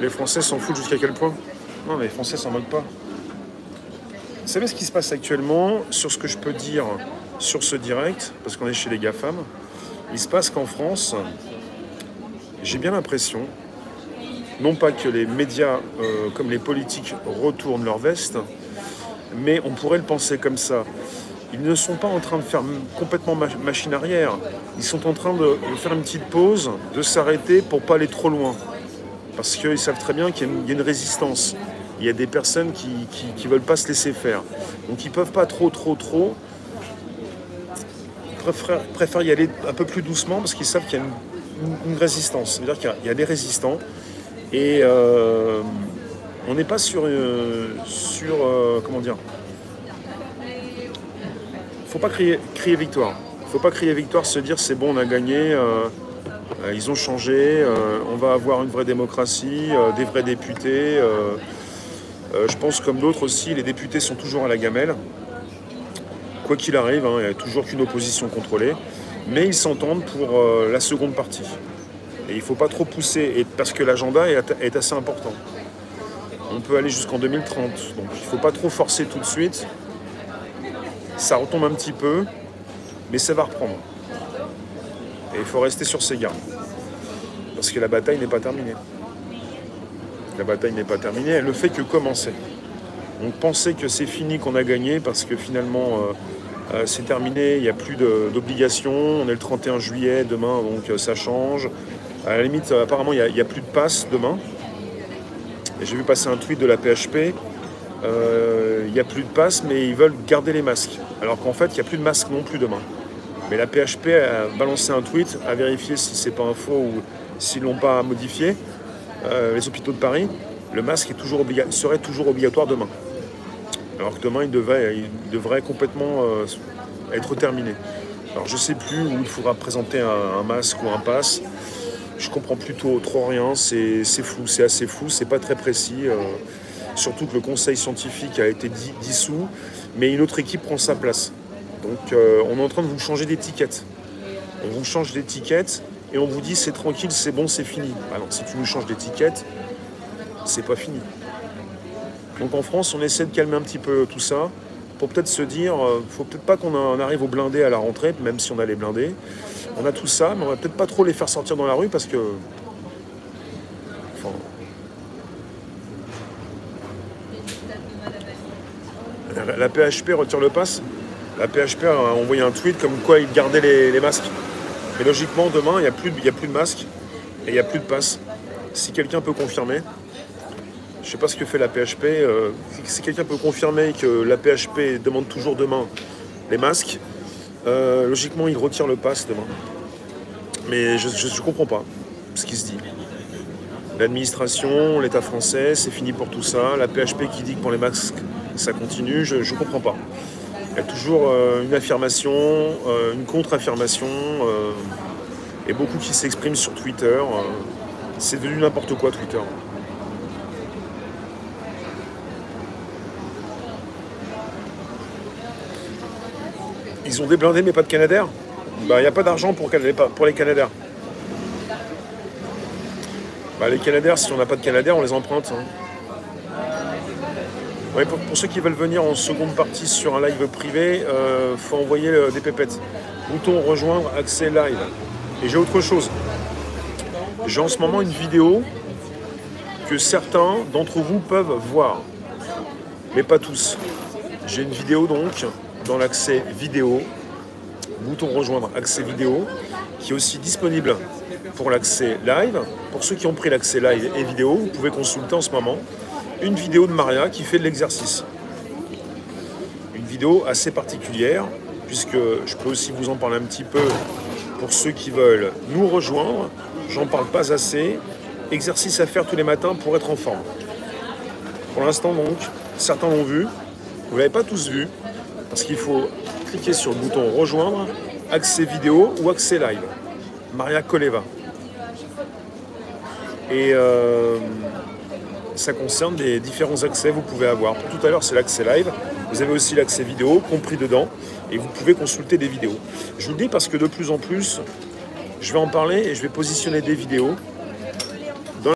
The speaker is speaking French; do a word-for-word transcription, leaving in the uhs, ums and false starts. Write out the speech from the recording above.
Les Français s'en foutent jusqu'à quel point? Non, mais les Français s'en moquent pas. Vous savez ce qui se passe actuellement sur ce que je peux dire sur ce direct, parce qu'on est chez les GAFAM. Il se passe qu'en France, j'ai bien l'impression, non pas que les médias euh, comme les politiques retournent leur veste, mais on pourrait le penser comme ça. Ils ne sont pas en train de faire complètement machine arrière. Ils sont en train de faire une petite pause, de s'arrêter pour pas aller trop loin. Parce qu'ils savent très bien qu'il y a une, il y a une résistance. Il y a des personnes qui ne veulent pas se laisser faire. Donc ils ne peuvent pas trop, trop, trop. Ils préfèrent, préfèrent y aller un peu plus doucement parce qu'ils savent qu'il y a une, une, une résistance. C'est-à-dire qu'il y a, il y a des résistants. Et euh, on n'est pas sur... Euh, sur euh, comment dire faut pas crier, crier victoire. Faut pas crier victoire, se dire c'est bon, on a gagné, euh, euh, ils ont changé, euh, on va avoir une vraie démocratie, euh, des vrais députés. Euh, euh, je pense comme d'autres aussi, les députés sont toujours à la gamelle. Quoi qu'il arrive, hein, il n'y a toujours qu'une opposition contrôlée, mais ils s'entendent pour euh, la seconde partie. Et il ne faut pas trop pousser, et parce que l'agenda est, est assez important. On peut aller jusqu'en deux mille trente, donc il ne faut pas trop forcer tout de suite. Ça retombe un petit peu, mais ça va reprendre. Et il faut rester sur ses gardes. Parce que la bataille n'est pas terminée. La bataille n'est pas terminée, elle ne fait que commencer. On pensait que c'est fini, qu'on a gagné, parce que finalement, euh, euh, c'est terminé, il n'y a plus d'obligations. On est le trente et un juillet, demain, donc euh, ça change. À la limite, euh, apparemment, il n'y a, a plus de passe demain. Et j'ai vu passer un tweet de la P H P. Il euh, n'y a plus de passe, mais ils veulent garder les masques. Alors qu'en fait, il n'y a plus de masques non plus demain. Mais la P H P a balancé un tweet, à vérifier si c'est pas un faux ou s'ils ne l'ont pas modifié. Euh, les hôpitaux de Paris, le masque est toujours serait toujours obligatoire demain. Alors que demain, il devrait, il devrait complètement euh, être terminé. Alors je ne sais plus où il faudra présenter un, un masque ou un pass. Je comprends plutôt trop rien, c'est flou, c'est assez flou, c'est pas très précis. Euh, Surtout que le conseil scientifique a été dissous, mais une autre équipe prend sa place. Donc euh, on est en train de vous changer d'étiquette. On vous change d'étiquette et on vous dit c'est tranquille, c'est bon, c'est fini. Alors si tu nous changes d'étiquette, c'est pas fini. Donc en France, on essaie de calmer un petit peu tout ça pour peut-être se dire, euh, faut peut-être pas qu'on arrive aux blindés à la rentrée, même si on a les blindés. On a tout ça, mais on va peut-être pas trop les faire sortir dans la rue parce que... Enfin, la P H P retire le pass. La P H P a envoyé un tweet comme quoi ils gardaient les, les masques. Mais logiquement, demain, il n'y a, a plus de masques et il n'y a plus de pass. Si quelqu'un peut confirmer, je ne sais pas ce que fait la P H P, euh, si quelqu'un peut confirmer que la P H P demande toujours demain les masques, euh, logiquement, il retire le pass demain. Mais je ne comprends pas ce qui se dit. L'administration, l'État français, c'est fini pour tout ça. La P H P qui dit que pour les masques, ça continue, je ne comprends pas. Il y a toujours euh, une affirmation, euh, une contre-affirmation, euh, et beaucoup qui s'expriment sur Twitter. Euh, c'est devenu n'importe quoi, Twitter. Ils ont des blindés, mais pas de Canadair. Bah, il n'y a pas d'argent pour, pour les Canadair. Bah, les Canadair, si on n'a pas de Canadair, on les emprunte. Hein. Ouais, pour, pour ceux qui veulent venir en seconde partie sur un live privé, il euh, faut envoyer euh, des pépettes. Bouton rejoindre, accès live. Et j'ai autre chose. J'ai en ce moment une vidéo que certains d'entre vous peuvent voir, mais pas tous. J'ai une vidéo donc dans l'accès vidéo, bouton rejoindre, accès vidéo, qui est aussi disponible pour l'accès live. Pour ceux qui ont pris l'accès live et vidéo, vous pouvez consulter en ce moment une vidéo de Maria qui fait de l'exercice. Une vidéo assez particulière, puisque je peux aussi vous en parler un petit peu pour ceux qui veulent nous rejoindre. J'en parle pas assez. Exercice à faire tous les matins pour être en forme. Pour l'instant donc, certains l'ont vu. Vous ne l'avez pas tous vu, parce qu'il faut cliquer sur le bouton rejoindre, accès vidéo ou accès live. Maria Koleva. Et euh, ça concerne les différents accès que vous pouvez avoir. Pour tout à l'heure, c'est l'accès live. Vous avez aussi l'accès vidéo compris dedans et vous pouvez consulter des vidéos. Je vous le dis parce que de plus en plus, je vais en parler et je vais positionner des vidéos